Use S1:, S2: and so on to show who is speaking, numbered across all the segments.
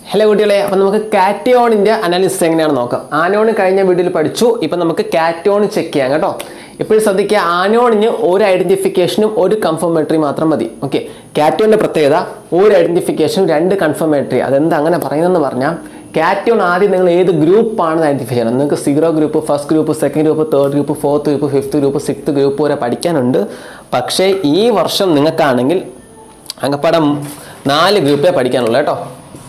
S1: Hello, good day. We will cation analysis. Anion കഴിഞ്ഞ വീഡിയോയിൽ പഠിച്ചു. ഇപ്പോൾ നമുക്ക് cation ചെക്ക് ചെയ്യാം കേട്ടോ. ഇപ്പോൾ ശ്രദ്ധിക്കുക ആനോണിന് ഒരു ഐഡന്റിഫിക്കേഷനും ഒരു കൺഫർമേറ്ററി മാത്രം മതി. ഓക്കേ. കാറ്റോണിന്റെ പ്രത്യേകത ഒരു ഐഡന്റിഫിക്കേഷൻ രണ്ട് കൺഫർമേറ്ററി. അതെന്താ അങ്ങനെ പറയുന്നതെന്ന് പറഞ്ഞാൽ cation ആദ്യം നിങ്ങൾ ഏത് ഗ്രൂപ്പ് ആണെന്ന് ഐഡന്റിഫൈ ചെയ്യണം. നിങ്ങൾക്ക് zero group, first group, second group, third group, fourth group, fifth group, sixth group വരെ പഠിക്കാനുണ്ട്. പക്ഷേ ഈ വർഷം നിങ്ങൾക്കാണെങ്കിൽ അങ്ങപ്പടം 4 ഗ്രൂപ്പേ പഠിക്കാനുള്ളൂ കേട്ടോ.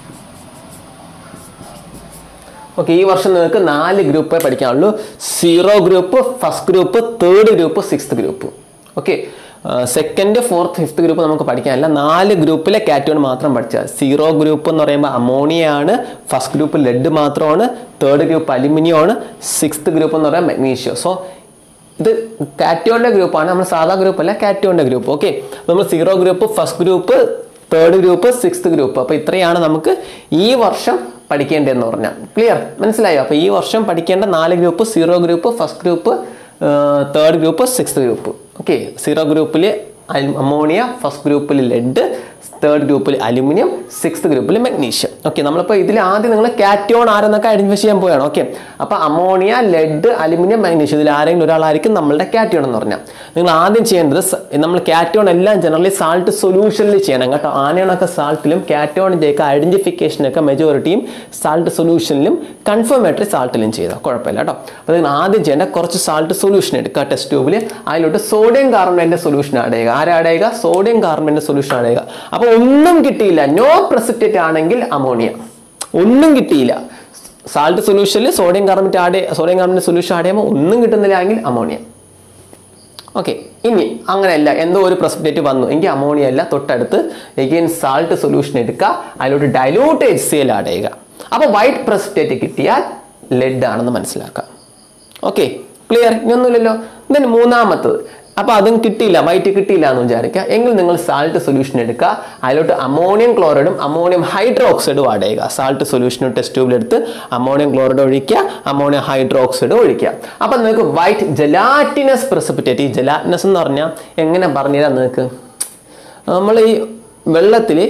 S1: Okay, this version we have 4 groups. 0 group, first group, third group, sixth group. Okay, second, fourth, fifth group we have 4 groups. Cation 0 group ammonia, first group lead, third group aluminium, sixth group magnesium. So, this cation group is a group. Cation group. Okay, 0 group, first group, third group, sixth group. So, this is version. Clear? മനസ്സിലായോ? അപ്പോൾ ഈ വർഷം പഠിക്കേണ്ട 4 group 0 group, first group, third group, sixth group. Okay, 0 ഗ്രൂപ്പിൽ ammonia, first ഗ്രൂപ്പിൽ lead, third ഗ്രൂപ്പിൽ aluminium, sixth ഗ്രൂപ്പിൽ magnesium. Okay, നമ്മൾ ഇപ്പോൾ ഇതിൽ ആദ്യം നിങ്ങൾ കാറ്റോൺ ആരെന്നൊക്കെ ഐഡന്റിഫൈ ചെയ്യാൻ പോയാണ്. ഓക്കേ, അപ്പോൾ അമോണിയ, ലെഡ്, അലുമിനിയം, മഗ്നീഷ്യം ഇതിൽ ആരെങ്കിലും ഒരാളായിരിക്കും നമ്മളുടെ കാറ്റോൺ എന്ന് പറഞ്ഞാൽ. നിങ്ങൾ ആദ്യം ചെയ്യേണ്ടത് നമ്മൾ കാറ്റോൺ എല്ലാം ജനറലി സാൾട്ട് സൊല്യൂഷനിൽ ചെയ്യണം കേട്ടോ. ആനയോണൊക്കെ സാൾട്ടിലും കാറ്റോണിൻ്റെയൊക്കെ ഐഡന്റിഫിക്കേഷനൊക്കെ മെജോറിറ്റിയും സാൾട്ട് സൊല്യൂഷനിലും കൺഫർമേറ്ററി സാൾട്ടിലും ചെയ്താൽ കുഴപ്പമില്ല കേട്ടോ. അപ്പോൾ നിങ്ങൾ ആദ്യം ചെയ്യേണ്ട കുറച്ച് സാൾട്ട് സൊല്യൂഷൻ എടുക്കുക ടെസ്റ്റ് ട്യൂബിൽ. അതിലോട്ട് സോഡിയം കാർബണേറ്റിന്റെ സൊല്യൂഷൻ ആഡ് ചെയ്യുക. ആരാ ആഡ് ചെയ്യുക? സോഡിയം കാർബണേറ്റിന്റെ സൊല്യൂഷൻ ആഡ് ചെയ്യുക. അപ്പോൾ ഒന്നും കിട്ടിയില്ല, നോ പ്രസിപ്പിറ്റേറ്റ് ആണെങ്കിൽ അമോണിയ. ഒന്നും കിട്ടിയില്ല, സാൾട്ട് സൊല്യൂഷനിൽ സോഡിയം കാർബണേറ്റ് സൊല്യൂഷൻ ആഡ് ചെയ്യുമ്പോൾ ഒന്നും കിട്ടുന്നില്ല എങ്കിൽ അമോണിയ. ഓക്കെ, ഇനി അങ്ങനെയല്ല, എന്തോ ഒരു പ്രസിപ്പിറ്റേറ്റ് വന്നു എങ്കിൽ അമോണിയ അല്ല, തൊട്ടടുത്ത് എഗെയിൻ സാൾട്ട് സൊല്യൂഷൻ എടുക്കുക, അതിലോട്ട് ഡൈലൂട്ട് HCl ആഡ് ചെയ്യുക. അപ്പോൾ വൈറ്റ് പ്രസിപ്പിറ്റേറ്റ് കിട്ടിയാൽ ലെഡ് ആണെന്ന് മനസ്സിലാക്കാം. Okay, clear? ഇനിയൊന്നുമില്ലല്ലോ. ദെൻ മൂന്നാമത്തത്, അപ്പോൾ അതും കിട്ടിയില്ല, വൈറ്റ് കിട്ടിയില്ല എന്ന് വിചാരിക്കുക എങ്കിൽ നിങ്ങൾ സാൾട്ട് സൊല്യൂഷൻ എടുക്കുക, അതിലോട്ട് അമോണിയം ക്ലോറൈഡും അമോണിയം ഹൈഡ്രോക്സൈഡും ആഡ് ചെയ്യുക. സാൾട്ട് സൊല്യൂഷൻ ടെസ്റ്റ് ട്യൂബിലെടുത്ത് അമോണിയം ക്ലോറൈഡ് ഒഴിക്കുക, അമോണിയം ഹൈഡ്രോക്സൈഡ് ഒഴിക്കുക. അപ്പം നിങ്ങൾക്ക് വൈറ്റ് ജലാറ്റിനസ് പ്രസിപ്പിറ്റേറ്റ്. ഈ ജലാറ്റിനസ് എന്ന് പറഞ്ഞാൽ എങ്ങനെ പറഞ്ഞുതരാം നിങ്ങൾക്ക്? നമ്മൾ ഈ വെള്ളത്തിൽ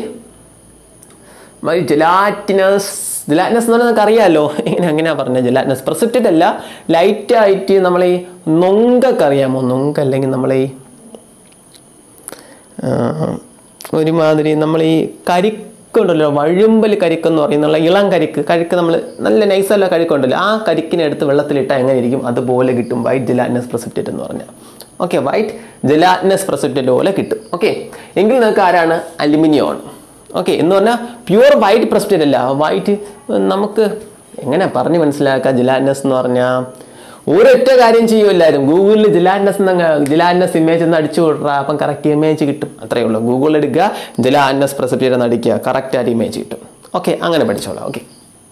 S1: ജലാറ്റിനസ് എന്ന് പറഞ്ഞാൽ നിങ്ങൾക്ക് അറിയാമല്ലോ. എങ്ങനെയാണ് പറഞ്ഞത്? ജലാറ്റിനസ് പ്രസിപ്പിറ്റേറ്റ് അല്ല, ലൈറ്റായിട്ട് നമ്മൾ ഈ നൊങ്കൊക്കെ അറിയാമോ? നൊങ്ക അല്ലെങ്കിൽ നമ്മൾ ഈ ഒരുമാതിരി നമ്മൾ ഈ കരിക്കുണ്ടല്ലോ, വഴുമ്പൽ കരിക്കെന്ന് പറയുന്നുള്ള ഇളം കരിക്ക് നമ്മൾ നല്ല നൈസല്ല കരിക്കുണ്ടല്ലോ, ആ കരിക്കിനെടുത്ത് വെള്ളത്തിലിട്ടാൽ എങ്ങനെ ഇരിക്കും? അതുപോലെ കിട്ടും വൈറ്റ് ജലാറ്റിനസ് പ്രസിപ്പിറ്റേറ്റ് എന്ന് പറഞ്ഞാൽ. ഓക്കെ, വൈറ്റ് ജലാറ്റിനസ് പ്രസിപ്പിറ്റേറ്റ് പോലെ കിട്ടും. ഓക്കെ, എങ്കിൽ നിങ്ങൾക്ക് ആരാണ്? അലുമിനിയം ആണ്. ഓക്കെ, എന്ന് പറഞ്ഞാൽ പ്യുവർ വൈറ്റ് പ്രസിപ്പിറ്റേറ്റ് അല്ല. വൈറ്റ് നമുക്ക് എങ്ങനെ പറഞ്ഞ് മനസ്സിലാക്കുക? ജലാറ്റിനസ് എന്ന് പറഞ്ഞാൽ ഒരൊറ്റ കാര്യം ചെയ്യും എല്ലാവരും, ഗൂഗിളിൽ ജലാറ്റിനസ് ഇമേജ് എന്ന് അടിച്ചു വിടുക, അപ്പം കറക്റ്റ് ഇമേജ് കിട്ടും. അത്രയേ ഉള്ളൂ. ഗൂഗിളിൽ എടുക്കുക, ജലാറ്റിനസ് പ്രസിപ്പിറ്റേറ്റ് എന്ന് അടിക്കുക, കറക്റ്റായിട്ട് ഇമേജ് കിട്ടും. ഓക്കെ, അങ്ങനെ പഠിച്ചോളാം. ഓക്കെ,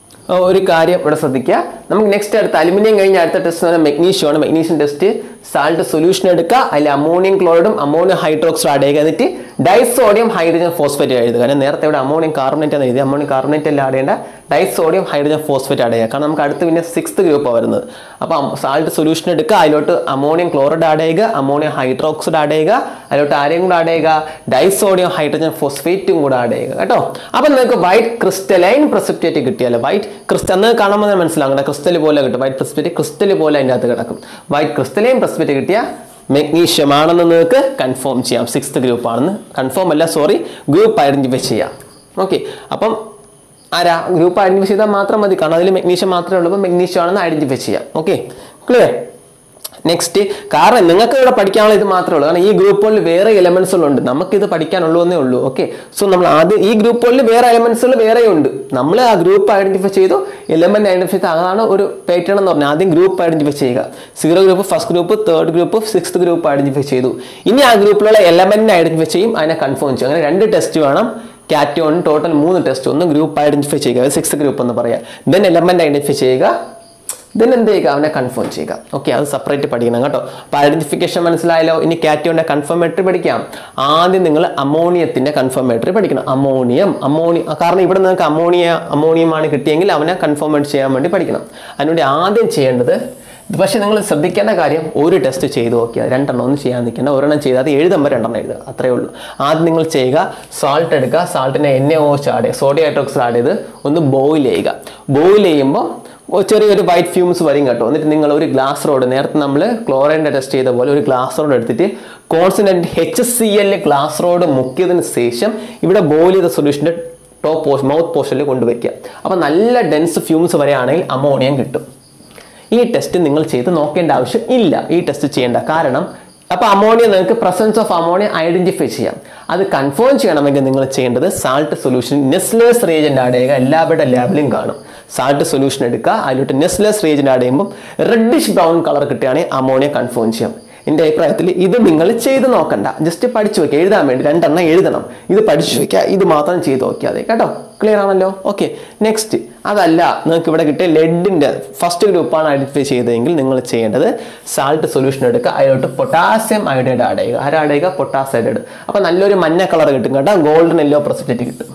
S1: ഒരു കാര്യം ഇവിടെ ശ്രദ്ധിക്കുക. നമുക്ക് നെക്സ്റ്റ് അടുത്ത അലുമിനിയം കഴിഞ്ഞ അടുത്ത ടെസ്റ്റ് എന്ന് പറഞ്ഞാൽ മെഗ്നീഷ്യം ആണ്. മെഗ്നീഷ്യം ടെസ്റ്റ് സാൾട്ട് സൊല്യൂഷൻ എടുക്കുക, അതിൽ അമോണിയം ക്ലോറൈഡും അമോണിയം ഹൈഡ്രോക്സൈഡ് ആഡ് ചെയ്യുക, എന്നിട്ട് ഡൈസോഡിയം ഹൈഡ്രജൻ ഫോസ്ഫേറ്റ് എഴുതുക. കാരണം നേരത്തെ ഇവിടെ അമോണിയം കാർബണേറ്റ് ആണ് എഴുതി, അമോണിയം കാർബണേറ്റ് എല്ലാം ആഡ് ചെയ്യേണ്ട, ഡൈസോഡിയം ഹൈഡ്രജൻ ഫോസ്ഫേറ്റ് ആഡ് ചെയ്യുക. കാരണം നമുക്ക് അടുത്ത് പിന്നെ സിക്സ്ത് ഗ്രൂപ്പാണ് വരുന്നത്. അപ്പോൾ സാൾട്ട് സൊല്യൂഷൻ എടുക്കുക, അതിലോട്ട് അമോണിയം ക്ലോറൈഡ് ആഡ് ചെയ്യുക, അമോണിയം ഹൈഡ്രോക്സൈഡ് ആഡ് ചെയ്യുക, അതിലോട്ട് ആരെയും കൂടെ ആഡ് ചെയ്യുക? ഡൈസോഡിയം ഹൈഡ്രജൻ ഫോസ്ഫേറ്റും കൂടെ ആഡ് ചെയ്യുക കേട്ടോ. അപ്പം നിങ്ങൾക്ക് വൈറ്റ് ക്രിസ്റ്റലൈൻ പ്രസിപ്പിറ്റേറ്റ് കിട്ടിയാലോ, വൈറ്റ് ക്രിസ്റ്റൽ എന്ന് കാണുമ്പോൾ മനസ്സിലാകണം, ക്രിസ്റ്റൽ പോലെ കിട്ടും. വൈറ്റ് പ്രസിപ്പിറ്റേറ്റ് ക്രിസ്റ്റൽ പോലെ അതിൻ്റെ അകത്ത് കിടക്കും. വൈറ്റ് ക്രിസ്റ്റലൈൻ പ്രസിപ്പിറ്റേറ്റ് കിട്ടിയ മെഗ്നീഷ്യം ആണെന്ന് നിങ്ങൾക്ക് കൺഫേം ചെയ്യാം. സിക്സ്ത് ഗ്രൂപ്പ് ആണെന്ന് കൺഫേം അല്ല, സോറി, ഗ്രൂപ്പ് ഐഡന്റിഫൈ ചെയ്യാം. ഓക്കെ, അപ്പം ആരാ? ഗ്രൂപ്പ് ഐഡന്റിഫൈ ചെയ്താൽ മാത്രം മതി, കാരണം അതിൽ മെഗ്നീഷ്യം മാത്രമേ ഉള്ളൂ. അപ്പോൾ മെഗ്നീഷ്യം ആണെന്ന് ഐഡന്റിഫൈ ചെയ്യാം. Okay, clear? നെക്സ്റ്റ്, കാരണം നിങ്ങൾക്ക് ഇവിടെ പഠിക്കാനുള്ള ഇത് മാത്രമേ ഉള്ളൂ, കാരണം ഈ ഗ്രൂപ്പുകളിൽ വേറെ എലമെന്റ്സുകളുണ്ട്, നമുക്കിത് പഠിക്കാനുള്ളൂ എന്നേ ഉള്ളൂ. ഓക്കെ, സോ നമ്മൾ ആദ്യം ഈ ഗ്രൂപ്പുകളിൽ വേറെ എലമെന്റ്സുകൾ വേറെയുണ്ട്, നമ്മൾ ആ ഗ്രൂപ്പ് ഐഡന്റിഫൈ ചെയ്തു, എലമെന്റ് ഐഡന്റിഫൈ ചെയ്ത്, അതാണ് ഒരു പാറ്റേൺ എന്ന് പറഞ്ഞാൽ. ആദ്യം ഗ്രൂപ്പ് ഐഡന്റിഫൈ ചെയ്യുക, 0 group, first group, third group, sixth group identify ചെയ്തു. ഇനി ആ ഗ്രൂപ്പിലുള്ള എലമെന്റിനെ ഐഡന്റിഫൈ ചെയ്യും, അതിനെ കൺഫേം ചെയ്യും. അങ്ങനെ 2 ടെസ്റ്റ് വേണം. Cation total 3 test. ഒന്ന് ഗ്രൂപ്പ് ഐഡന്റിഫൈ ചെയ്യുക, സിക്സ്ത് ഗ്രൂപ്പ് എന്ന് പറയാം, ദെൻ എലമെന്റ് ഐഡന്റിഫൈ ചെയ്യുക, ദെൻ എന്ത് ചെയ്യുക? അവനെ കൺഫേം ചെയ്യുക. ഓക്കെ, അത് സെപ്പറേറ്റ് പഠിക്കണം കേട്ടോ. അപ്പോൾ ഐഡന്റിഫിക്കേഷൻ മനസ്സിലായല്ലോ. ഇനി കാറ്റോണിന്റെ കൺഫർമേറ്ററി പഠിക്കാം. ആദ്യം നിങ്ങൾ അമോണിയത്തിന്റെ കൺഫർമേറ്ററി പഠിക്കണം. അമോണിയം, കാരണം ഇവിടെ നിങ്ങൾക്ക് അമോണിയമാണ് കിട്ടിയെങ്കിൽ അവനെ കൺഫർമേറ്റ് ചെയ്യാൻ വേണ്ടി പഠിക്കണം. അതിനുവേണ്ടി ആദ്യം ചെയ്യേണ്ടത് പക്ഷേ നിങ്ങൾ ശ്രദ്ധിക്കേണ്ട കാര്യം, ഒരു ടെസ്റ്റ് ചെയ്ത് നോക്കിയാൽ രണ്ടെണ്ണം ഒന്നും ചെയ്യാൻ നിൽക്കേണ്ട, ഒരെണ്ണം ചെയ്താൽ അത് എഴുതുമ്പോൾ രണ്ടെണ്ണം എഴുതുക, അത്രയേ ഉള്ളൂ. ആദ്യം നിങ്ങൾ ചെയ്യുക, സാൾട്ട് എടുക്കുക, സാൾട്ടിനെ NaOH ആഡ് ചെയ്യുക, സോഡിയം ഹൈഡ്രോക്സൈഡ് ആഡ് ചെയ്ത് ഒന്ന് ബോയിൽ ചെയ്യുക. ബോയിൽ ചെയ്യുമ്പോൾ ചെറിയൊരു വൈറ്റ് ഫ്യൂംസ് വരും കേട്ടോ. എന്നിട്ട് നിങ്ങൾ ഒരു ഗ്ലാസ് റോഡ്, നേരത്തെ നമ്മൾ ക്ലോറൈൻ്റെ ടെസ്റ്റ് ചെയ്ത പോലെ ഒരു ഗ്ലാസ് റോഡ് എടുത്തിട്ട് കോൺസെൻട്രേറ്റ് HCl ഗ്ലാസ് റോഡ് മുക്കിയതിന് ശേഷം ഇവിടെ ബോയിൽ ചെയ്ത സൊല്യൂഷൻ്റെ മൗത്ത് പോർഷനിൽ കൊണ്ടുവയ്ക്കുക. അപ്പോൾ നല്ല ഡെൻസ് ഫ്യൂംസ് വരെയാണെങ്കിൽ അമോണിയം കിട്ടും. ഈ ടെസ്റ്റ് നിങ്ങൾ ചെയ്ത് നോക്കേണ്ട ആവശ്യം ഇല്ല, ഈ ടെസ്റ്റ് ചെയ്യേണ്ട. കാരണം അപ്പോൾ അമോണിയ നിങ്ങൾക്ക് പ്രസൻസ് ഓഫ് അമോണിയ ഐഡന്റിഫൈ ചെയ്യാം. അത് കൺഫേം ചെയ്യണമെങ്കിൽ നിങ്ങൾ ചെയ്യേണ്ടത് salt solution Nessler's reagent add ചെയ്യുക. എല്ലാവരുടെ ലാബിലും കാണും. സാൾട്ട് സൊല്യൂഷൻ എടുക്കുക, അതിലോട്ട് നെസ്ലേസ് റിയേജന്റ് ആഡ് ചെയ്യുമ്പോൾ റെഡിഷ് ബ്രൗൺ കളർ കിട്ടുകയാണെങ്കിൽ അമോണിയ കൺഫേം ചെയ്യാം. എൻ്റെ അഭിപ്രായത്തിൽ ഇത് നിങ്ങൾ ചെയ്ത് നോക്കണ്ട, ജസ്റ്റ് പഠിച്ചു വയ്ക്കുക. എഴുതാൻ വേണ്ടി രണ്ടെണ്ണം എഴുതണം, ഇത് പഠിച്ചു വയ്ക്കുക, ഇത് മാത്രം ചെയ്ത് നോക്കിയാൽ മതി കേട്ടോ. ക്ലിയർ ആണല്ലോ? ഓക്കെ. നെക്സ്റ്റ്, അതല്ല നിങ്ങൾക്ക് ഇവിടെ കിട്ടിയ ലെഡിൻ്റെ ഫസ്റ്റ് ഗ്രൂപ്പാണ് ഐഡന്റിഫൈ ചെയ്തതെങ്കിൽ നിങ്ങൾ ചെയ്യേണ്ടത് സാൾട്ട് സൊല്യൂഷൻ എടുക്കുക, അതിലോട്ട് പൊട്ടാസ്യം അയോഡൈഡ് ആഡ് ചെയ്യുക. ആഡ് ചെയ്യുക പൊട്ടാസ്യം അയോഡൈഡ്. അപ്പോൾ നല്ലൊരു മഞ്ഞ കളർ കിട്ടും കേട്ടോ, ഗോൾഡൻ യെല്ലോ പ്രസിപ്പിറ്റേറ്റ് കിട്ടും.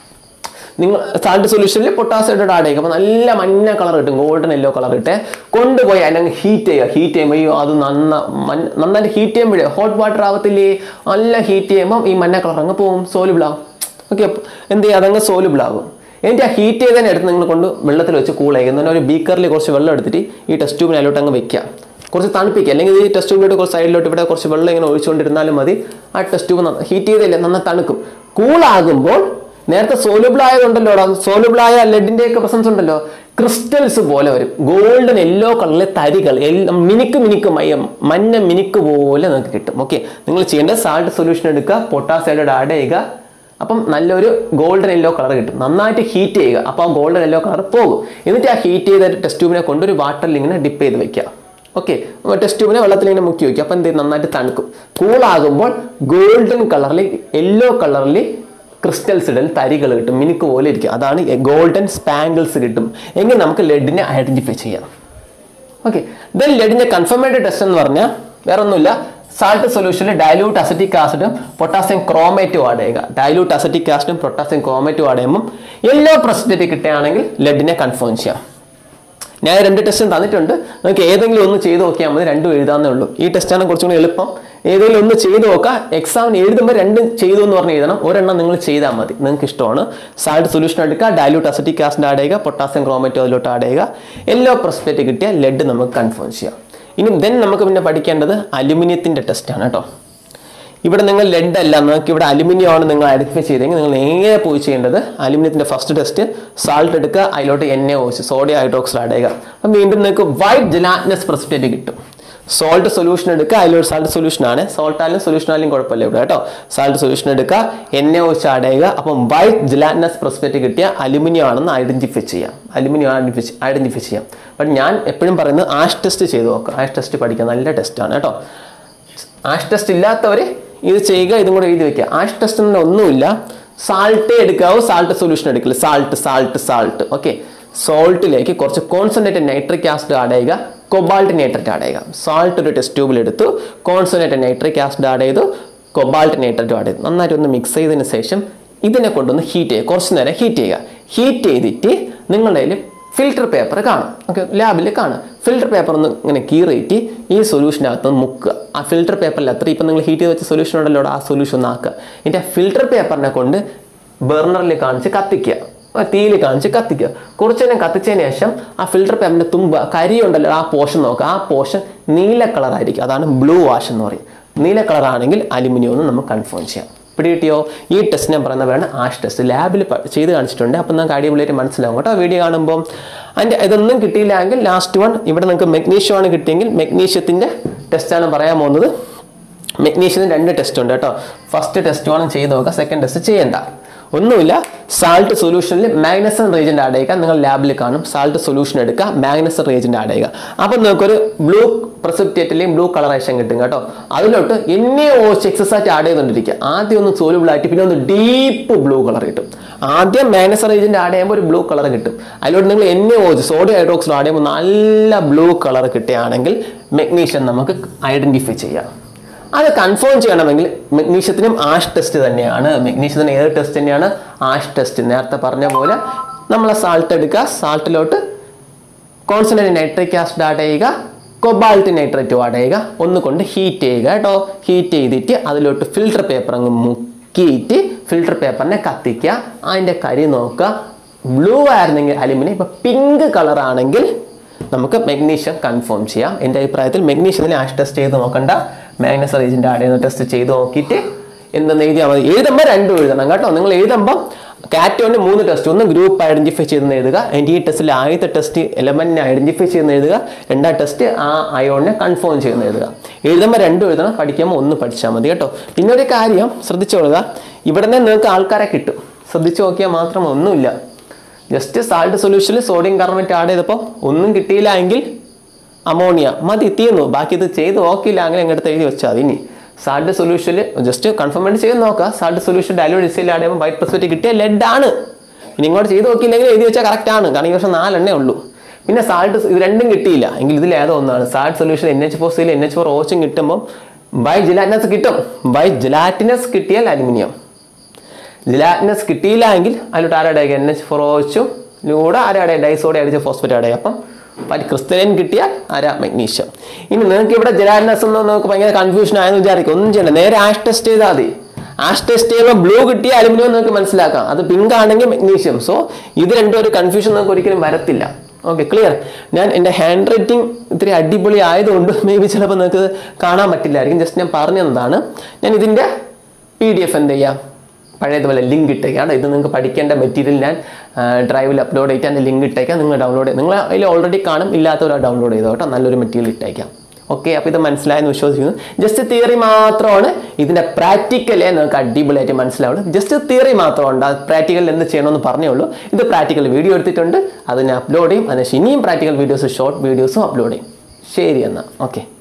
S1: നിങ്ങൾ സാൾട്ട് സൊല്യൂഷനിൽ പൊട്ടാസ്യം അയോഡൈഡ് ആഡ് ചെയ്യുക, അപ്പോൾ നല്ല മഞ്ഞ കളർ കിട്ടും, ഗോൾഡൻ യെല്ലോ കളർ കിട്ടേ. കൊണ്ടുപോയി അല്ലെങ്കിൽ ഹീറ്റ് ചെയ്യുക. ഹീറ്റ് ചെയ്യുമ്പോൾ അത് നന്നായിട്ട് ഹീറ്റ് ചെയ്യുമ്പോഴേ ഹോട്ട് വാട്ടർ ആവത്തില്ലേ, നല്ല ഹീറ്റ് ചെയ്യുമ്പോൾ ഈ മഞ്ഞ കളർ അങ്ങ് പോകും, സോലുബിൾ ആവും. ഓക്കെ, എന്ത് ചെയ്യുക, അതങ്ങ് സോലുബിൾ ആകും. എന്നിട്ട് ആ ഹീറ്റ് ചെയ്തതിനെ എടുത്ത് നിങ്ങൾ കൊണ്ട് വെള്ളത്തിൽ വെച്ച് കൂൾ ചെയ്യുക. ഒരു ബീക്കറിൽ കുറച്ച് വെള്ളം എടുത്തിട്ട് ഈ ടെസ്റ്റ് ട്യൂബിന് അതിലോട്ട് അങ്ങ് വെക്കുക, കുറച്ച് തണുപ്പിക്കുക. അല്ലെങ്കിൽ ഈ ടെസ്റ്റ് ട്യൂബിലോട്ട് കുറച്ച് സൈഡിലോട്ട് ഇവിടെ കുറച്ച് വെള്ളം ഇങ്ങനെ ഒഴിച്ചുകൊണ്ടിരുന്നാലും മതി. ആ ടെസ്റ്റ് ട്യൂബ് ഹീറ്റ് ചെയ്തില്ലേ നന്നായി തണുക്കും. കൂളാകുമ്പോൾ നേരത്തെ സോലുബിൾ ആയതുണ്ടല്ലോ, സോലുബിളായ ലെഡിൻ്റെയൊക്കെ പ്രസൻസ് ഉണ്ടല്ലോ, ക്രിസ്റ്റൽസ് പോലെ വരും, ഗോൾഡൻ യെല്ലോ കളറിലെ തരികൾ, മിനുക്ക് മഞ്ഞ മിനുക്ക് പോലെ നിങ്ങൾക്ക് കിട്ടും. ഓക്കെ, നിങ്ങൾ ചെയ്യേണ്ടത് സാൾട്ട് സൊല്യൂഷൻ എടുക്കുക, പൊട്ടാസ്യം അയോഡൈഡ് ആഡ് ചെയ്യുക, അപ്പം നല്ലൊരു ഗോൾഡൻ യെല്ലോ കളർ കിട്ടും. നന്നായിട്ട് ഹീറ്റ് ചെയ്യുക, അപ്പോൾ ആ ഗോൾഡൻ യെല്ലോ കളർ പോകും. എന്നിട്ട് ആ ഹീറ്റ് ചെയ്ത ടെസ്റ്റ് ട്യൂബിനെ കൊണ്ടൊരു വാട്ടറിൽ ഇങ്ങനെ ഡിപ്പ് ചെയ്ത് വെക്കുക. ഓക്കെ, ടെസ്റ്റ് ട്യൂബിനെ വെള്ളത്തിൽ ഇങ്ങനെ മുക്കി വയ്ക്കുക. അപ്പോൾ എന്ത് നന്നായിട്ട് തണുക്കും. കൂളാകുമ്പോൾ ഗോൾഡൻ കളറിൽ യെല്ലോ കളറിൽ ക്രിസ്റ്റൽസ് ഇടൽ തരികൾ കിട്ടും, മിനുക്ക് പോലെ ഇരിക്കും. അതാണ് ഗോൾഡൻ സ്പാങ്കിൾസ് കിട്ടും. എങ്കിൽ നമുക്ക് ലെഡിനെ ഐഡന്റിഫൈ ചെയ്യാം. ഓക്കെ, ദെൻ ലെഡിന്റെ കൺഫർമേറ്റഡ് ടെസ്റ്റ് എന്ന് പറഞ്ഞാൽ വേറെ ഒന്നുമില്ല, സാൾട്ട് സൊല്യൂഷനിൽ ഡയലൂട്ട് അസറ്റിക് ആസിഡും പൊട്ടാസ്യം ക്രോമേറ്റും ആഡ് ചെയ്യുക. ഡയലൂട്ട് അസറ്റിക് ആസിഡും പൊട്ടാസ്യം ക്രോമേറ്റും ആഡ് ചെയ്യുമ്പോൾ യെല്ലോ പ്രസിപ്പിറ്റേറ്റ് കിട്ടുകയാണെങ്കിൽ ലെഡിനെ കൺഫേം ചെയ്യാം. ഞാൻ 2 ടെസ്റ്റും തന്നിട്ടുണ്ട്, നിങ്ങൾക്ക് ഏതെങ്കിലും ഒന്ന് ചെയ്ത് നോക്കിയാൽ മതി, രണ്ടും എഴുതാന്നേ ഉള്ളൂ. ഈ ടെസ്റ്റാണ് കുറച്ചും കൂടി എളുപ്പം. ഏതെങ്കിലും ഒന്ന് ചെയ്ത് നോക്കുക. എക്സാമിന് എഴുതുമ്പോൾ 2 ചെയ്തു എന്ന് പറഞ്ഞ് എഴുതണം, ഒരെണ്ണം നിങ്ങൾ ചെയ്താൽ മതി, നിങ്ങൾക്ക് ഇഷ്ടമാണ്. സാൾട്ട് സൊല്യൂഷൻ എടുക്കുക, ഡയലൂട്ട് അസറ്റിക് ആസിഡ് ആഡ് ചെയ്യുക, പൊട്ടാസ്യം ക്രോമേറ്റോ അതിലോട്ട് ആഡ് ചെയ്യുക, യെല്ലോ പ്രസിപ്പിറ്റേറ്റ് കിട്ടിയാൽ ലെഡ് നമുക്ക് കൺഫേം ചെയ്യാം. ഇനി നമുക്ക് പിന്നെ പഠിക്കേണ്ടത് അലുമിനിയത്തിൻ്റെ ടെസ്റ്റാണ് കേട്ടോ. ഇവിടെ നിങ്ങൾ ലെഡ് അല്ല, നിങ്ങൾക്ക് ഇവിടെ അലുമിനിയം ആണ് നിങ്ങൾ ഐഡന്റിഫൈ ചെയ്തെങ്കിൽ നിങ്ങൾ നേരെ പോയി ചെയ്യേണ്ടത് അലുമിനിയത്തിൻ്റെ ഫസ്റ്റ് ടെസ്റ്റ്, സാൾട്ട് എടുക്കുക, അതിലോട്ട് NaOH സോഡിയം ഹൈഡ്രോക്സൈഡ് ആഡ് ചെയ്യുക. അപ്പം വീണ്ടും നിങ്ങൾക്ക് വൈറ്റ് ജെലാറ്റിനസ് പ്രസിപ്പിറ്റേറ്റ് കിട്ടും. സോൾട്ട് സൊല്യൂഷൻ എടുക്കുക, അതിലൊരു സാൾട്ട് സൊല്യൂഷൻ ആണ്, സോൾട്ട് ആയാലും സൊല്യൂഷൻ ആയാലും കുഴപ്പമില്ല ഇവിടെ കേട്ടോ. സാൾട്ട് സൊല്യൂഷൻ എടുക്കുക, NaOH ആഡ് ചെയ്യുക, അപ്പം വൈറ്റ് ജെലാറ്റിനസ് പ്രസിപ്പിറ്റേറ്റ് കിട്ടിയ അലുമിനിയം ആണെന്ന് ഐഡന്റിഫൈ ചെയ്യാം. ഐഡന്റിഫൈ ചെയ്യാം. ബട്ട് ഞാൻ എപ്പോഴും പറയുന്നത് ആഷ് ടെസ്റ്റ് ചെയ്ത് നോക്കുക. ആഷ് ടെസ്റ്റ് പഠിക്കുക, നല്ല ടെസ്റ്റാണ് കേട്ടോ. ആഷ് ടെസ്റ്റ് ഇല്ലാത്തവർ ഇത് ചെയ്യുക, ഇതും കൂടെ എഴുതി വെക്കുക. ആഷ് ടെസ്റ്റിൻ്റെ ഒന്നുമില്ല, സാൾട്ട് എടുക്കാവോ, സാൾട്ട് സൊല്യൂഷൻ എടുക്കില്ല, സാൾട്ട്. ഓക്കെ, സോൾട്ടിലേക്ക് കുറച്ച് കോൺസെൻട്രേറ്റഡ് നൈട്രിക് ആസിഡ് ആഡ് ചെയ്യുക, കൊബാൾട്ട് നൈട്രേറ്റ് ആഡ് ചെയ്യുക. സാൾട്ട് ഒരു ടെസ്റ്റ് ട്യൂബിൽ എടുത്തു, കോൺസെൻട്രേറ്റഡ് നൈട്രിക് ആസിഡ് ആഡ് ചെയ്തു, കൊബാൾട്ട് നൈട്രേറ്റ് ആഡ് ചെയ്തു. നന്നായിട്ട് ഒന്ന് മിക്സ് ചെയ്തതിന് ശേഷം ഇതിനെ കൊണ്ടൊന്ന് ഹീറ്റ് ചെയ്യുക, കുറച്ച് നേരം ഹീറ്റ് ചെയ്യുക. ഹീറ്റ് ചെയ്തിട്ട് നിങ്ങളുടെ കയ്യിൽ ഫിൽറ്റർ പേപ്പർ കാണും. ഓക്കെ, ലാബിൽ കാണും. ഫിൽറ്റർ പേപ്പർ ഒന്ന് ഇങ്ങനെ കീറിയിട്ട് ഈ സൊല്യൂഷനകത്ത് മുക്കുക. ആ ഫിൽറ്റർ പേപ്പറിൽ അത്ര ഇപ്പം നിങ്ങൾ ഹീറ്റ് ചെയ്ത് വെച്ച സൊല്യൂഷൻ ഉണ്ടല്ലോ, ആ സൊല്യൂഷൻ ഒന്ന് ആക്കുക. എന്നിട്ട് ആ ഫിൽറ്റർ പേപ്പറിനെ കൊണ്ട് ബർണറിൽ കാണിച്ച് കത്തിക്കുക, തീയിൽ കാണിച്ച് കത്തിക്കുക. കുറച്ച് നേരം കത്തിച്ചതിന് ശേഷം ആ ഫിൽറ്റർ പേപ്പറിൻ്റെ തുമ്പ് കരി ഉണ്ടല്ലോ, ആ പോർഷൻ നോക്കുക. ആ പോർഷൻ നീല കളറായിരിക്കും, അതാണ് ബ്ലൂ വാഷ് എന്ന് പറയും. നീല കളറാണെങ്കിൽ അലുമിനിയം എന്ന് നമുക്ക് കൺഫേം ചെയ്യാം. പിടികിട്ടിയോ? ഈ ടെസ്റ്റ് ഞാൻ പറയുന്ന വേണം ആഷ് ടെസ്റ്റ്. ലാബിൽ ചെയ്ത് കാണിച്ചിട്ടുണ്ട്, അപ്പം നമുക്ക് അടിപൊളിയായിട്ട് മനസ്സിലാവും കേട്ടോ വീഡിയോ കാണുമ്പോൾ. അതിൻ്റെ ഇതൊന്നും കിട്ടിയില്ലെങ്കിൽ ലാസ്റ്റ് വൺ, ഇവിടെ നിങ്ങൾക്ക് മെഗ്നീഷ്യമാണ് കിട്ടിയെങ്കിൽ മെഗ്നീഷ്യത്തിൻ്റെ ടെസ്റ്റാണ് പറയാൻ പോകുന്നത്. മെഗ്നീഷ്യത്തിന് 2 ടെസ്റ്റ് ഉണ്ട് കേട്ടോ. ഫസ്റ്റ് ടെസ്റ്റ് വേണം ചെയ്ത് നോക്കുക, സെക്കൻഡ് ടെസ്റ്റ് ചെയ്യേണ്ട. ഒന്നുമില്ല, സാൾട്ട് സൊല്യൂഷനിൽ മാഗ്നസൺ റേജന്റ് ആഡ് ചെയ്യുക. നിങ്ങൾ ലാബിൽ കാണും. സാൾട്ട് സൊല്യൂഷൻ എടുക്കുക, മാഗ്നസൺ റേജന്റ് ആഡ് ചെയ്യുക. അപ്പം നിങ്ങൾക്കൊരു ബ്ലൂ പ്രസിപ്പിറ്റേറ്റിലെയും ബ്ലൂ കളറേഷൻ കിട്ടും കേട്ടോ. അതിലോട്ട് NaOH എക്സസ് ആയിട്ട് ആഡ് ചെയ്തുകൊണ്ടിരിക്കുക. ആദ്യം ഒന്ന് സോലുബിൾ ആയിട്ട് പിന്നെ ഒന്ന് ഡീപ്പ് ബ്ലൂ കളർ കിട്ടും. ആദ്യം മാഗ്നസൺ റേജന്റ് ആഡ് ചെയ്യുമ്പോൾ ഒരു ബ്ലൂ കളർ കിട്ടും. അതിലോട്ട് നിങ്ങൾ NaOH സോഡിയം ഹൈഡ്രോക്സൈഡ് ആഡ് ചെയ്യുമ്പോൾ നല്ല ബ്ലൂ കളർ കിട്ടുകയാണെങ്കിൽ മെഗ്നീഷ്യം നമുക്ക് ഐഡന്റിഫൈ ചെയ്യാം. അത് കൺഫേം ചെയ്യണമെങ്കിൽ മെഗ്നീഷ്യത്തിനും ആഷ് ടെസ്റ്റ് തന്നെയാണ്. മെഗ്നീഷ്യത്തിന് ഏത് ടെസ്റ്റ് തന്നെയാണ്? Ash test. നേരത്തെ പറഞ്ഞ പോലെ നമ്മൾ സാൾട്ട് എടുക്കുക, സാൾട്ടിലോട്ട് കോൺസെൻട്രേറ്റഡ് നൈട്രിക് ആസിഡ് ആഡ് ചെയ്യുക, കൊബാൾട്ട് നൈട്രേറ്റ് ആഡ് ചെയ്യുക, ഒന്നുകൊണ്ട് ഹീറ്റ് ചെയ്യുക കേട്ടോ. ഹീറ്റ് ചെയ്തിട്ട് അതിലോട്ട് ഫിൽട്ടർ പേപ്പർ അങ്ങ് മുക്കിയിട്ട് ഫിൽട്ടർ പേപ്പറിനെ കത്തിക്കുക. അതിൻ്റെ കരി നോക്കുക. ബ്ലൂ ആയിരുന്നെങ്കിൽ അലുമിനിയം, ഇപ്പോൾ പിങ്ക് കളറാണെങ്കിൽ നമുക്ക് മെഗ്നീഷ്യം കൺഫേം ചെയ്യാം. എൻ്റെ അഭിപ്രായത്തിൽ മെഗ്നീഷ്യത്തിന് ആഷ് ടെസ്റ്റ് ചെയ്ത് നോക്കണ്ട, മാഗ്നസ് റീജൻ്റ് ആഡ് ചെയ്യുന്ന ടെസ്റ്റ് ചെയ്ത് നോക്കിയിട്ട് എന്തെന്ന് എഴുതിയാൽ മതി. എഴുതുമ്പോൾ രണ്ടും എഴുതണം കേട്ടോ. നിങ്ങൾ എഴുതുമ്പം കാറ്റോന് 3 ടെസ്റ്റ്, ഒന്ന് ഗ്രൂപ്പ് ഐഡന്റിഫൈ ചെയ്തെന്ന് എഴുതുക, എൻ്റെ ഈ ടെസ്റ്റിൽ ആദ്യത്തെ ടെസ്റ്റ് എലമെന്റിനെ ഐഡന്റിഫൈ ചെയ്യുന്ന എഴുതുക, രണ്ടാം ടെസ്റ്റ് ആ അയോണിനെ കൺഫേം ചെയ്യുന്ന എഴുതുക. എഴുതുമ്പോൾ രണ്ടും എഴുതണം, പഠിക്കുമ്പോൾ ഒന്ന് പഠിച്ചാൽ മതി കേട്ടോ. പിന്നെ ഒരു കാര്യം ശ്രദ്ധിച്ചോളുക, ഇവിടെ നിന്ന് നിങ്ങൾക്ക് ആൾക്കാരെ കിട്ടും, ശ്രദ്ധിച്ചു നോക്കിയാൽ മാത്രം ഒന്നുമില്ല. ജസ്റ്റ് സാൾട്ട് സൊല്യൂഷനിൽ സോഡിയം കാർബണേറ്റ് ആഡ് ചെയ്തപ്പോൾ ഒന്നും കിട്ടിയില്ല എങ്കിൽ അമോണിയ മതി, തീർന്നു. ബാക്കി ഇത് ചെയ്ത് നോക്കിയില്ല അങ്ങനെ എങ്ങോട്ട് എഴുതി വെച്ചാൽ മതി. ഇനി സാൾട്ട് സൊല്യൂഷനിൽ ജസ്റ്റ് കൺഫർമേറ്റ് ചെയ്ത് നോക്കുക. സാൾട്ട് സൊല്യൂഷൻ ഡയലൂട്ട് എസിൽ ആഡ് ചെയ്യുമ്പോൾ വൈറ്റ് പ്രസ്പെക്റ്റ് കിട്ടിയ ലെഡ് ആണ്. ഇനി ഇങ്ങോട്ട് ചെയ്ത് നോക്കിയില്ലെങ്കിൽ എഴുതി വെച്ചാൽ കറക്റ്റ് ആണ്, കാരണം ഈ വർഷം 4 എണ്ണേ ഉള്ളൂ. പിന്നെ സാൾട്ട് ഇത് രണ്ടും കിട്ടിയില്ല എങ്കിൽ ഇതിൽ ഏതോ ഒന്നാണ്. സാൾട്ട് സൊല്യൂഷൻ NH4 NH4OH കിട്ടുമ്പോൾ ബൈ ജെലാറ്റിനസ് കിട്ടും. ബൈ ജെലാറ്റിനസ് കിട്ടിയാൽ അലുമിനിയം, ജെലാറ്റിനസ് കിട്ടിയില്ല എങ്കിൽ അതിലോട്ട് ആരാടേക്കുക NH4OH ലൂടെ ആരാടെ ഡൈസോടെ അടിച്ച് ഫോസ്ഫേറ്റ് ആഡ് ചെയ്യുക. അപ്പം ക്രിസ്റ്റലൈൻ കിട്ടിയാൽ ആരാ മെഗ്നീഷ്യം. ഇനി നിങ്ങൾക്ക് ഇവിടെ ജെലാറ്റിനസ് എന്ന് നിങ്ങൾക്ക് ഭയങ്കര കൺഫ്യൂഷൻ ആയെന്ന് വിചാരിക്കും, ഒന്നും ചെയ്യണ്ട, നേരെ ആഷ് ടെസ്റ്റ് ചെയ്താൽ മതി. ആഷ് ടെസ്റ്റ് ചെയ്യുമ്പോൾ ബ്ലൂ കിട്ടിയ അലുമിനിയം നിങ്ങൾക്ക് മനസ്സിലാക്കാം, അത് പിങ്ക് ആണെങ്കിൽ മെഗ്നീഷ്യം. സോ ഇത് രണ്ടും ഒരു കൺഫ്യൂഷൻ നിങ്ങൾക്ക് ഒരിക്കലും വരത്തില്ല. Okay, clear. ഞാൻ എൻ്റെ ഹാൻഡ് റൈറ്റിംഗ് ഇത്തിരി അടിപൊളി ആയതുകൊണ്ട് മേ ബി ചിലപ്പോൾ നിങ്ങൾക്ക് കാണാൻ പറ്റില്ലായിരിക്കും, ജസ്റ്റ് ഞാൻ പറഞ്ഞു തന്നതാണ്. ഞാൻ ഇതിൻ്റെ PDF എന്ത് ചെയ്യാം, പഴയതുപോലെ ലിങ്ക് ഇട്ടേക്കാം. ഇത് നിങ്ങൾക്ക് പഠിക്കേണ്ട മെറ്റീരിയൽ ഞാൻ ഡ്രൈവിൽ അപ്ലോഡ് ചെയ്തിട്ട് എൻ്റെ ലിങ്ക് ഇട്ടേക്കാം. നിങ്ങൾ ഡൗൺലോഡ് ചെയ്ത്, നിങ്ങൾ അതിൽ ഓൾറെഡി കാണും, ഇല്ലാത്തവർ ഡൗൺലോഡ് ചെയ്തോ കേട്ടോ. നല്ലൊരു മെറ്റീരിയൽ ഇട്ടേക്കാം. ഓക്കെ, അപ്പോൾ ഇത് മനസ്സിലായെന്ന് വിശ്വസിക്കുന്നു. ജസ്റ്റ് തിയറി മാത്രമാണ്, ഇതിൻ്റെ പ്രാക്ടിക്കലേ നിങ്ങൾക്ക് അടിപൊളിയായിട്ട് മനസ്സിലാവുള്ളൂ. ജസ്റ്റ് തിയറി മാത്രമുണ്ട്, പ്രാക്ടിക്കൽ എന്ത് ചെയ്യണമെന്ന് പറഞ്ഞേ ഉള്ളൂ. ഇത് പ്രാക്ടിക്കൽ വീഡിയോ എടുത്തിട്ടുണ്ട്, അതിനെ അപ്ലോഡ് ചെയ്യും. അതിന് ഇനിയും പ്രാക്ടിക്കൽ വീഡിയോസ് ഷോർട്ട് വീഡിയോസും അപ്ലോഡ് ചെയ്യും. ശരി എന്നാൽ ഓക്കെ.